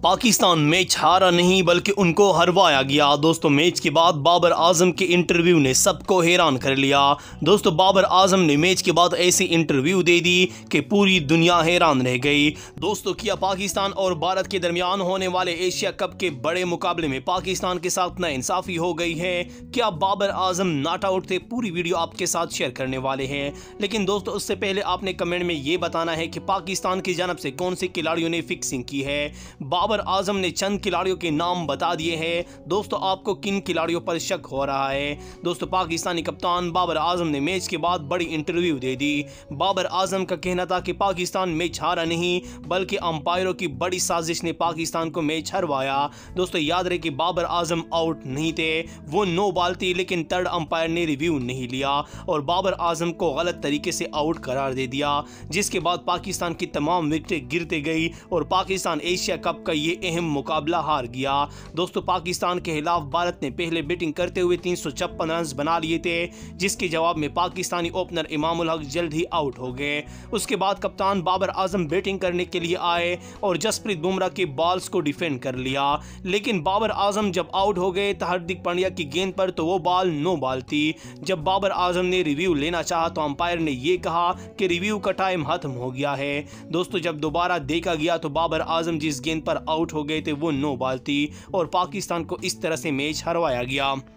Pakistan match हारा नहीं बल्कि उनको हरवाया गया। दोस्तों मैच के बाद बाबर आजम के इंटरव्यू ने सबको हैरान कर लिया। दोस्तों बाबर आजम ने मैच के बाद ऐसी इंटरव्यू दे दी कि पूरी दुनिया हैरान रह गई। दोस्तों क्या पाकिस्तान और भारत के दरमियान होने वाले एशिया कप के बड़े मुकाबले में पाकिस्तान के साथ नाइंसाफी हो गई है? क्या बाबर आजम नॉट आउट थे? पूरी वीडियो आपके साथ शेयर करने वाले हैं। लेकिन दोस्तों उससे पहले आपने कमेंट में ये बताना है कि पाकिस्तान की जानब से कौन से खिलाड़ियों ने फिक्सिंग की है। बाबर आजम ने चंद खिलाड़ियों के नाम बता दिए हैं। दोस्तों आपको किन खिलाड़ियों पर शक हो रहा है? दोस्तों पाकिस्तानी कप्तान बाबर आजम ने मैच के बाद बड़ी इंटरव्यू दे दी। बाबर आजम का कहना था कि पाकिस्तान मैच हारा नहीं बल्कि अंपायरों की बड़ी साजिश ने पाकिस्तान को मैच हरवाया। दोस्तों याद रहे कि बाबर आजम आउट नहीं थे, वो नो बॉल थी, लेकिन थर्ड अंपायर ने रिव्यू नहीं लिया और बाबर आजम को गलत तरीके से आउट करार दे दिया, जिसके बाद पाकिस्तान की तमाम विकेटें गिरते गई और पाकिस्तान एशिया कप का ये अहम मुकाबला हार गया। दोस्तों पाकिस्तान के खिलाफ भारत ने पहले बैटिंग करते हुए 356 रन बना लिए थे, जिसके जवाब में पाकिस्तानी ओपनर इमामुल हक जल्द ही आउट हो गए। उसके बाद कप्तान बाबर आजम बैटिंग करने के लिए आए और जसप्रीत बुमराह के बॉल्स को डिफेंड कर लिया, लेकिन बाबर आजम जब आउट हो गए तो हार्दिक पांड्या की गेंद पर तो वो बॉल नो बॉल थी। जब बाबर आजम ने रिव्यू लेना चाहा तो अंपायर ने यह कहा कि रिव्यू का टाइम खत्म हो गया है। दोस्तों जब दोबारा देखा गया तो बाबर आजम जिस गेंद पर आउट हो गए थे वो नो बॉल थी और पाकिस्तान को इस तरह से मैच हरवाया गया।